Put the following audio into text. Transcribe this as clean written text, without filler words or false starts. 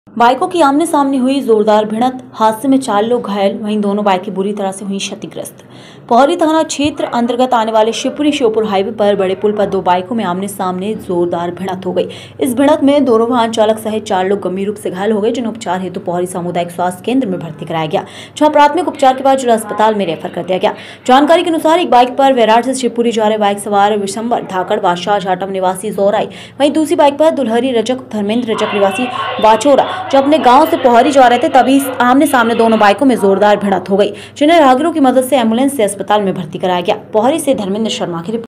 बाइकों की आमने सामने हुई जोरदार भिड़ंत, हादसे में 4 लोग घायल, वहीं दोनों बाइकें बुरी तरह से हुई क्षतिग्रस्त। पोहरी थाना क्षेत्र अंतर्गत आने वाले शिवपुरी श्योपुर हाईवे पर बड़े पुल पर 2 बाइकों में आमने सामने जोरदार भिड़ंत हो गई। इस भिड़ंत में दोनों वाहन चालक सहित 4 लोग गंभीर रूप से घायल हो गए, जिन्हें उपचार हेतु पोहरी सामुदायिक स्वास्थ्य केंद्र में भर्ती कराया गया, जहां प्राथमिक उपचार के बाद जिला अस्पताल में रेफर कर दिया गया। जानकारी के अनुसार एक बाइक पर वैराट से शिवपुरी जा रहे बाइक सवार विशंबर धाकड़ बादशाह झाटम निवासी जोराई, वहीं दूसरी बाइक पर दुल्हरी रजक धर्मेंद्र रजक निवासी वाचोरा जो अपने गांव से पोहरी जा रहे थे, तभी आमने सामने दोनों बाइकों में जोरदार भिड़ंत हो गई, जिन्हें राहगीरों की मदद से एम्बुलेंस से अस्पताल में भर्ती कराया गया। पोहरी से धर्मेंद्र शर्मा की रिपोर्ट।